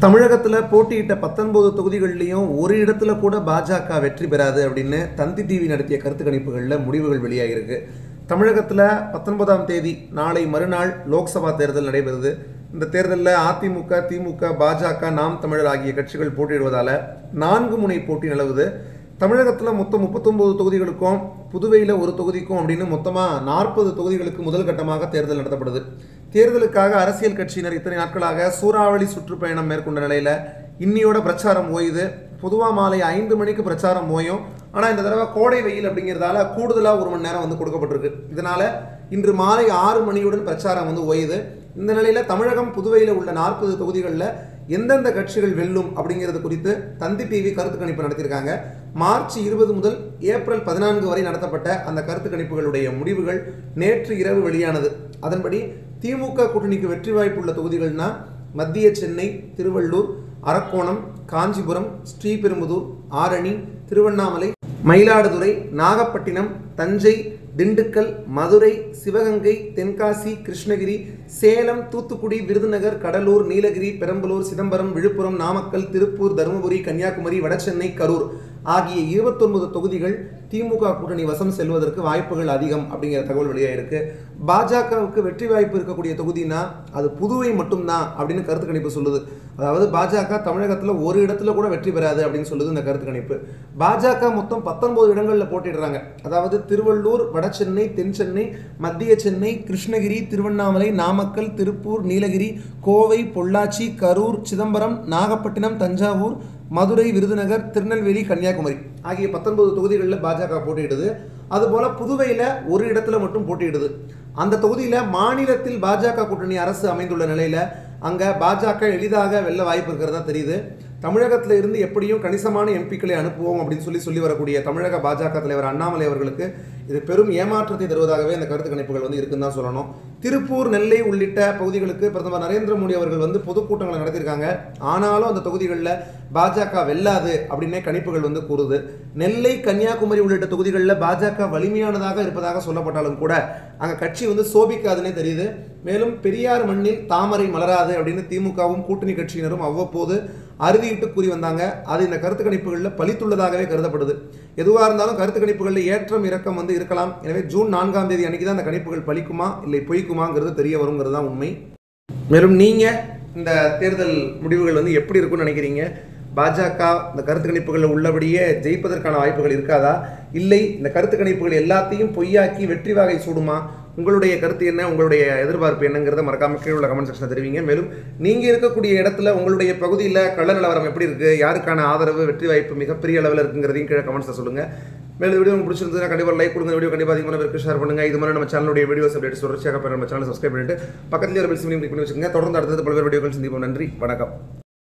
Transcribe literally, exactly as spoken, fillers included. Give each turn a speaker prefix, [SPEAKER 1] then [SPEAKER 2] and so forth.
[SPEAKER 1] தமிழகத்தில் போட்டியிட்ட பத்தொன்பது தொகுதிகளிலையும் ஒரு இடத்துல கூட பாஜக வெற்றி பெறாது அப்படின்னு தந்தி டிவி நடத்திய கருத்து கணிப்புகளில் முடிவுகள் வெளியாகிருக்கு. தமிழகத்தில் பத்தொன்பதாம் தேதி நாளை மறுநாள் லோக்சபா தேர்தல் நடைபெறுது. இந்த தேர்தலில் அதிமுக, திமுக, பாஜக, நாம் தமிழர் ஆகிய கட்சிகள் போட்டியிடுவதால் நான்கு முனை போட்டி நிலவுது. தமிழகத்தில் மொத்தம் முப்பத்தொன்பது தொகுதிகளுக்கும் புதுவையில் ஒரு தொகுதிக்கும் அப்படின்னு மொத்தமாக நாற்பது தொகுதிகளுக்கு முதல் கட்டமாக தேர்தல் நடத்தப்படுது. தேர்தலுக்காக அரசியல் கட்சியினர் இத்தனை நாட்களாக சூறாவளி சுற்றுப்பயணம் மேற்கொண்ட நிலையில் இன்னியோட பிரச்சாரம் ஓயுது. பொதுவாக மாலை ஐந்து மணிக்கு பிரச்சாரம் ஓயும். ஆனால் இந்த தடவை கோடை வெயில் அப்படிங்கிறதால கூடுதலாக ஒரு மணி நேரம் வந்து கொடுக்கப்பட்டிருக்கு. இதனால் இன்று மாலை ஆறு மணியுடன் பிரச்சாரம் வந்து ஓயுது. இந்த நிலையில் தமிழகம் புதுவையில் உள்ள நாற்பது தொகுதிகளில் எந்தெந்த கட்சிகள் வெல்லும் அப்படிங்கிறது குறித்து தந்தி டிவி கருத்து கணிப்பு நடத்தியிருக்காங்க. மார்ச் இருபது முதல் ஏப்ரல் பதினான்கு வரை நடத்தப்பட்ட அந்த கருத்து கணிப்புகளுடைய முடிவுகள் நேற்று இரவு வெளியானது. அதன்படி திமுக கூட்டணிக்கு வெற்றி வாய்ப்புள்ள தொகுதிகள்னா மத்திய சென்னை, திருவள்ளூர், அரக்கோணம், காஞ்சிபுரம், ஸ்ரீபெரும்புதூர், ஆரணி, திருவண்ணாமலை, மயிலாடுதுறை, நாகப்பட்டினம், தஞ்சை, திண்டுக்கல், மதுரை, சிவகங்கை, தென்காசி, கிருஷ்ணகிரி, சேலம், தூத்துக்குடி, விருதுநகர், கடலூர், நீலகிரி, பெரம்பலூர், சிதம்பரம், விழுப்புரம், நாமக்கல், திருப்பூர், தருமபுரி, கன்னியாகுமரி, வடசென்னை, கரூர் ஆகிய இருபத்தொன்பது தொகுதிகள் திமுக கூட்டணி வசம் செல்வதற்கு வாய்ப்புகள் அதிகம் அப்படிங்கிற தகவல் வெளியாயிருக்கு. பாஜகவுக்கு வெற்றி வாய்ப்பு இருக்கக்கூடிய தொகுதினா அது புதுவை மட்டும்தான் அப்படின்னு கருத்து கணிப்பு சொல்லுது. அதாவது பாஜக தமிழகத்தில் ஒரு இடத்துல கூட வெற்றி பெறாது அப்படின்னு சொல்லுது இந்த கருத்து கணிப்பு. பாஜக மொத்தம் பத்தொன்பது இடங்களில் போட்டிடுறாங்க. அதாவது திருவள்ளூர், வடசென்னை, தென் சென்னை, மத்திய சென்னை, கிருஷ்ணகிரி, திருவண்ணாமலை, நாமக்கல், திருப்பூர், நீலகிரி, கோவை, பொள்ளாச்சி, கரூர், சிதம்பரம், நாகப்பட்டினம், தஞ்சாவூர், மதுரை, விருதுநகர், திருநெல்வேலி, கன்னியாகுமரி ஆகிய பத்தொன்பது தொகுதிகளில் பாஜக போட்டியிடுது. அதுபோல புதுவையில் ஒரு இடத்துல மட்டும் போட்டியிடுது. அந்த தொகுதியில் மாநிலத்தில் பாஜக கூட்டணி அரசு அமைந்துள்ள நிலையில் அங்கே பாஜக எளிதாக வெல்ல வாய்ப்பு இருக்கிறதா தெரியுது. தமிழகத்தில் இருந்து எப்படியும் கணிசமான எம்பிக்களை அனுப்புவோம் அப்படின்னு சொல்லி சொல்லி வரக்கூடிய தமிழக பாஜக தலைவர் அண்ணாமலை அவர்களுக்கு இது பெரும் ஏமாற்றத்தை தருவதாகவே இந்த கருத்து கணிப்புகள் வந்து இருக்குன்னு தான் சொல்லணும். திருப்பூர், நெல்லை உள்ளிட்ட பகுதிகளுக்கு பிரதமர் நரேந்திர மோடி அவர்கள் வந்து பொதுக்கூட்டங்களை நடத்தியிருக்காங்க. ஆனாலும் அந்த தொகுதிகளில் பாஜக வெல்லாது அப்படின்னே கணிப்புகள் வந்து கூறுது. நெல்லை, கன்னியாகுமரி உள்ளிட்ட தொகுதிகளில் பாஜக வலிமையானதாக இருப்பதாக சொல்லப்பட்டாலும் கூட அங்கே கட்சி வந்து சோபிக்காதுன்னே தெரியுது. மேலும் பெரியார் மண்ணில் தாமரை மலராது அப்படின்னு திமுகவும் கூட்டணி கட்சியினரும் அவ்வப்போது அறுதியிட்டு கூறி வந்தாங்க. அது இந்த கருத்து கணிப்புகளில் பலித்துள்ளதாகவே கருதப்படுது. எதுவாக இருந்தாலும் கருத்து கணிப்புகளில் ஏற்றம் இறக்கம் வந்து இருக்கலாம். எனவே ஜூன் நான்காம் தேதி அன்னைக்கு தான் அந்த கணிப்புகள் பலிக்குமா இல்லை பொய்க்குமாங்கிறது தெரிய வருங்கிறது தான் உண்மை. மேலும் நீங்கள் இந்த தேர்தல் முடிவுகள் வந்து எப்படி இருக்குன்னு நினைக்கிறீங்க? பாஜக இந்த கருத்து கணிப்புகளில் உள்ளபடியே ஜெயிப்பதற்கான வாய்ப்புகள் இருக்காதா? இல்லை இந்த கருத்து கணிப்புகள் எல்லாத்தையும் பொய்யாக்கி வெற்றி வாகை சூடுமா? உங்களுடைய கருத்து என்ன, உங்களுடைய எதிர்பார்ப்பு என்னங்கிறத மறக்காம கீழே உள்ள கமெண்ட் செக்ஷனில் தெரிவிங்க. மேலும் நீங்கள் இருக்கக்கூடிய இடத்துல உங்களுடைய பகுதியில் கள நிலவரம் எப்படி இருக்குது, யாருக்கான ஆதரவு, வெற்றி வாய்ப்பு மிகப்பெரிய அளவில் இருக்குங்கிறதையும் கீழே கமெண்ட்ஸில் சொல்லுங்கள். மேலும் வீடியோ உங்களுக்கு பிடிச்சிருந்தா கண்டிப்பாக லைக் கொடுங்க. வீடியோ கண்டிப்பாக அதிகமான பேருக்கு ஷேர் பண்ணுங்கள். இது மாதிரி நம்ம சேனலுடைய வீடியோஸ் அப்டேட் தொடர்ச்சியாக நம்ம சேனல் சப்ஸ்கிரைப் பண்ணிட்டு பக்கத்தில் ஒரு பெல் சிம்லையும் கிளிக் பண்ணி வச்சுக்கோங்க. தொடர்ந்து அடுத்தது பல்வேறு வீடியோக்கள் சந்திப்போம். நன்றி, வணக்கம்.